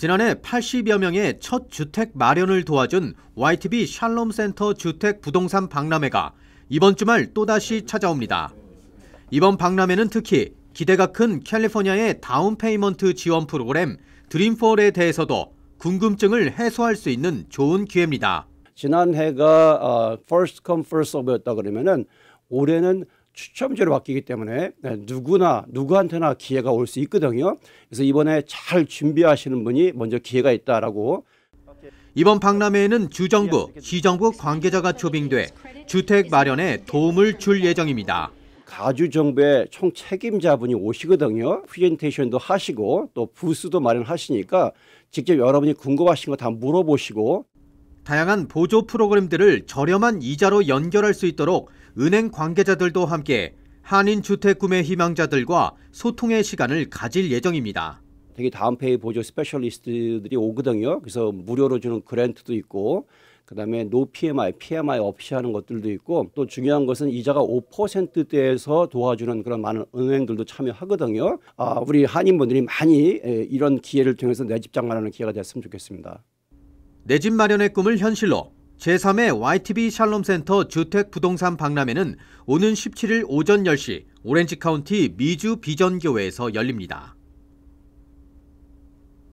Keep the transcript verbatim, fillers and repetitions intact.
지난해 팔십여 명의 첫 주택 마련을 도와준 와이티비 샬롬센터 주택 부동산 박람회가 이번 주말 또다시 찾아옵니다. 이번 박람회는 특히 기대가 큰 캘리포니아의 다운페이먼트 지원 프로그램 드림폴에 대해서도 궁금증을 해소할 수 있는 좋은 기회입니다. 지난해가 어, first come first serve였다 그러면은 올해는 추첨제로 바뀌기 때문에 누구나 누구한테나 기회가 올 수 있거든요. 그래서 이번에 잘 준비하시는 분이 먼저 기회가 있다라고. 이번 박람회에는 주정부, 시정부 관계자가 초빙돼 주택 마련에 도움을 줄 예정입니다. 가주정부의 총 책임자분이 오시거든요. 프레젠테이션도 하시고 또 부스도 마련하시니까 직접 여러분이 궁금하신 거 다 물어보시고. 다양한 보조 프로그램들을 저렴한 이자로 연결할 수 있도록 은행 관계자들도 함께 한인 주택 구매 희망자들과 소통의 시간을 가질 예정입니다. 되게 다운페이 보조 스페셜리스트들이 오거든요. 그래서 무료로 주는 그랜트도 있고 그다음에 노 피엠아이, 피엠아이 없이 하는 것들도 있고 또 중요한 것은 이자가 오 퍼센트대에서 도와주는 그런 많은 은행들도 참여하거든요. 아, 우리 한인분들이 많이 이런 기회를 통해서 내 집 장만하는 기회가 됐으면 좋겠습니다. 내 집 마련의 꿈을 현실로 제삼 회 와이티비 샬롬센터 주택 부동산 박람회는 오는 십칠 일 오전 열 시 오렌지 카운티 미주 비전교회에서 열립니다.